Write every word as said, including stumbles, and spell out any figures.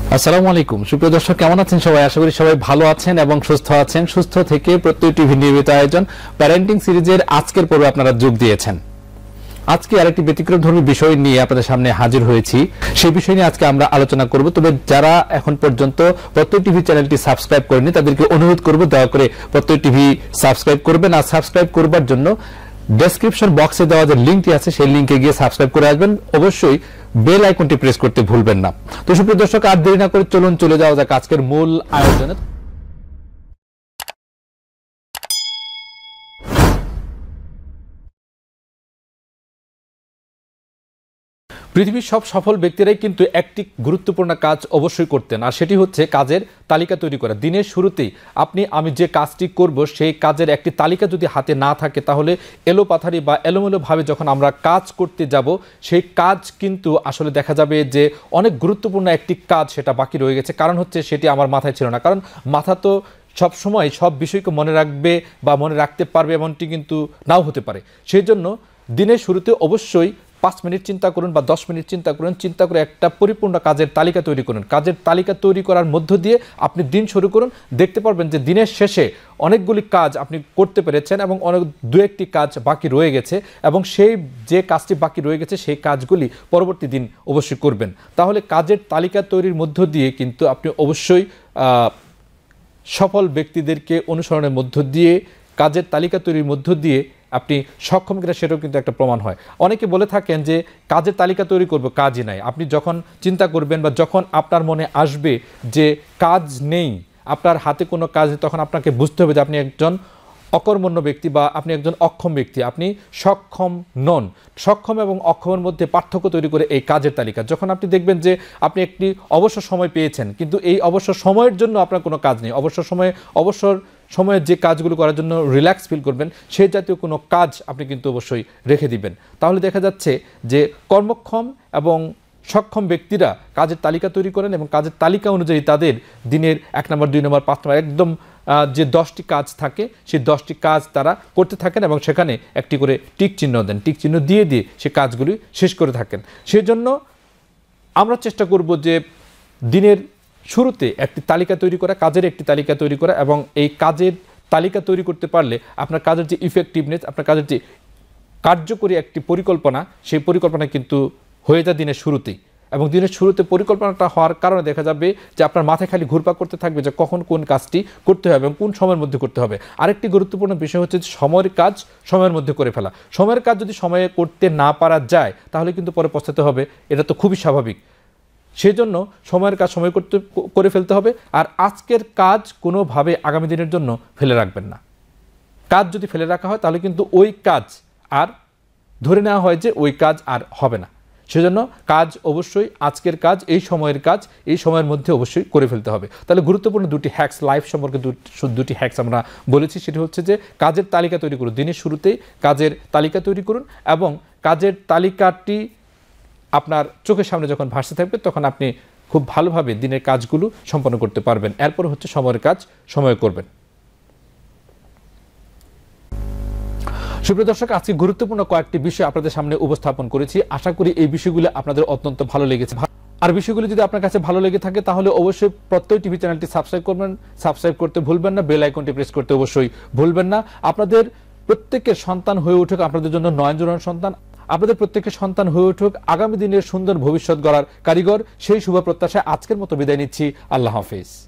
আসসালামু আলাইকুম সুপ্রিয় দর্শক, কেমন আছেন সবাই? আশা করি সবাই ভালো আছেন এবং সুস্থ আছেন। সুস্থ থেকে প্রত্যয় টিভি নিয়মিত আয়োজন প্যারেন্টিং সিরিজের আজকের পর্বে আপনারা যোগ দিয়েছেন। আজকে আরেকটি ব্যতিক্রমধর্মী বিষয় নিয়ে আপনাদের সামনে হাজির হয়েছি। সেই বিষয় নিয়ে আজকে আমরা আলোচনা করব। তবে যারা এখন পর্যন্ত প্রত্যয় টিভি চ্যানেলটি সাবস্ক্রাইব করেনি তাদেরকে অনুরোধ করব দয়া করে প্রত্যয় টিভি সাবস্ক্রাইব করবেন। আর সাবস্ক্রাইব করবার জন্য ডেসক্রিপশন বক্সে দেওয়া যে লিঙ্কটি আছে সেই লিঙ্কে গিয়ে সাবস্ক্রাইব করে আসবেন। অবশ্যই বেল আইকনটি প্রেস করতে ভুলবেন না। তো সুপ্রিয় দর্শক, আর দেরি না করে চলুন চলে যাওয়া যাক আজকের মূল আয়োজনে। পৃথিবীর সব সফল ব্যক্তিরাই কিন্তু একটি গুরুত্বপূর্ণ কাজ অবশ্যই করতেন, আর সেটি হচ্ছে কাজের তালিকা তৈরি করা। দিনের শুরুতেই আপনি আমি যে কাজটি করব সেই কাজের একটি তালিকা যদি হাতে না থাকে তাহলে এলোপাথারি বা এলোমেলোভাবে যখন আমরা কাজ করতে যাব সেই কাজ কিন্তু আসলে দেখা যাবে যে অনেক গুরুত্বপূর্ণ একটি কাজ সেটা বাকি রয়ে গেছে। কারণ হচ্ছে সেটি আমার মাথায় ছিল না। কারণ মাথা তো সব সময় সব বিষয়কে মনে রাখবে বা মনে রাখতে পারবে এমনটি কিন্তু নাও হতে পারে। সেই জন্য দিনের শুরুতে অবশ্যই পাঁচ মিনিট চিন্তা করুন বা দশ মিনিট চিন্তা করুন, চিন্তা করে একটা পরিপূর্ণ কাজের তালিকা তৈরি করুন। কাজের তালিকা তৈরি করার মধ্য দিয়ে আপনি দিন শুরু করুন। দেখতে পারবেন যে দিনের শেষে অনেকগুলি কাজ আপনি করতে পেরেছেন এবং অনেক দু একটি কাজ বাকি রয়ে গেছে, এবং সেই যে কাজটি বাকি রয়ে গেছে সেই কাজগুলি পরবর্তী দিন অবশ্যই করবেন। তাহলে কাজের তালিকা তৈরির মধ্য দিয়ে কিন্তু আপনি অবশ্যই সফল ব্যক্তিদেরকে অনুসরণের মধ্য দিয়ে কাজের তালিকা তৈরির মধ্য দিয়ে আপনি সক্ষম কিনা সেটাও কিন্তু একটা প্রমাণ হয়। অনেকে বলে থাকেন যে কাজের তালিকা তৈরি করব, কাজই নাই। আপনি যখন চিন্তা করবেন বা যখন আপনার মনে আসবে যে কাজ নেই, আপনার হাতে কোনো কাজ নেই, তখন আপনাকে বুঝতে হবে যে আপনি একজন অকর্মণ্য ব্যক্তি বা আপনি একজন অক্ষম ব্যক্তি, আপনি সক্ষম নন। সক্ষম এবং অক্ষমের মধ্যে পার্থক্য তৈরি করে এই কাজের তালিকা। যখন আপনি দেখবেন যে আপনি একটি অবসর সময় পেয়েছেন কিন্তু এই অবসর সময়ের জন্য আপনার কোনো কাজ নেই, অবসর সময়ে অবসর সময়ের যে কাজগুলো করার জন্য রিল্যাক্স ফিল করবেন সেই জাতীয় কোনো কাজ আপনি কিন্তু অবশ্যই রেখে দিবেন। তাহলে দেখা যাচ্ছে যে কর্মক্ষম এবং সক্ষম ব্যক্তিরা কাজের তালিকা তৈরি করেন এবং কাজের তালিকা অনুযায়ী তাদের দিনের এক নম্বর দুই নম্বর পাঁচ নম্বর একদম যে দশটি কাজ থাকে সেই দশটি কাজ তারা করতে থাকেন এবং সেখানে একটি করে টিক চিহ্ন দেন। টিক চিহ্ন দিয়ে দিয়ে সে কাজগুলি শেষ করে থাকেন। সেজন্য আমরা চেষ্টা করব যে দিনের শুরুতে একটি তালিকা তৈরি করা, কাজের একটি তালিকা তৈরি করা, এবং এই কাজের তালিকা তৈরি করতে পারলে আপনার কাজের যে ইফেক্টিভনেস, আপনার কাজের যে কার্যকরী একটি পরিকল্পনা, সেই পরিকল্পনা কিন্তু হয়ে যায় দিনের শুরুতেই। এবং দিনের শুরুতে পরিকল্পনাটা হওয়ার কারণে দেখা যাবে যে আপনার মাথায় খালি ঘুরপাক করতে থাকবে যে কখন কোন কাজটি করতে হবে এবং কোন সময়ের মধ্যে করতে হবে। আরেকটি গুরুত্বপূর্ণ বিষয় হচ্ছে সময়ের কাজ সময়ের মধ্যে করে ফেলা। সময়ের কাজ যদি সময়ে করতে না পারা যায় তাহলে কিন্তু পরে পস্তাতে হবে, এটা তো খুবই স্বাভাবিক। সেই জন্য সময়ের কাজ সময় করতে করে ফেলতে হবে। আর আজকের কাজ কোনোভাবে আগামী দিনের জন্য ফেলে রাখবেন না। কাজ যদি ফেলে রাখা হয় তাহলে কিন্তু ওই কাজ আর ধরে নেওয়া হয় যে ওই কাজ আর হবে না। সেজন্য কাজ অবশ্যই আজকের কাজ, এই সময়ের কাজ এই সময়ের মধ্যে অবশ্যই করে ফেলতে হবে। তাহলে গুরুত্বপূর্ণ দুটি হ্যাকস, লাইফ সম্পর্কে দুটি হ্যাকস আমরা বলেছি। সেটি হচ্ছে যে কাজের তালিকা তৈরি করুন, দিনের শুরুতেই কাজের তালিকা তৈরি করুন, এবং কাজের তালিকাটি আপনার চোখের সামনে যখন ভাসতে থাকবে তখন আপনি খুব ভালোভাবে দিনের কাজগুলো সম্পন্ন করতে পারবেন। এরপর হচ্ছে সময়ের কাজ সময় করবেন। সুপ্রিয় দর্শক, আজকে গুরুত্বপূর্ণ কয়েকটি বিষয় আপনাদের সামনে উপস্থাপন করেছি। আশা করি এই বিষয়গুলো আপনাদের অত্যন্ত ভালো লেগেছে। আর বিষয়গুলো যদি আপনার কাছে ভালো লেগে থাকে তাহলে অবশ্যই প্রত্যয় টিভি চ্যানেলটি সাবস্ক্রাইব করবেন, সাবস্ক্রাইব করতে ভুলবেন না, বেল আইকনটি প্রেস করতে অবশ্যই ভুলবেন না। আপনাদের প্রত্যেকের সন্তান হয়ে উঠুক আপনাদের জন্য নয়নজোড়ানো সন্তান, আপনাদের প্রত্যেকের সন্তান হয়ে উঠুক আগামী দিনের সুন্দর ভবিষ্যৎ গড়ার কারিগর। সেই শুভ প্রত্যাশায় আজকের মতো বিদায় নিচ্ছি। আল্লাহ হাফেজ।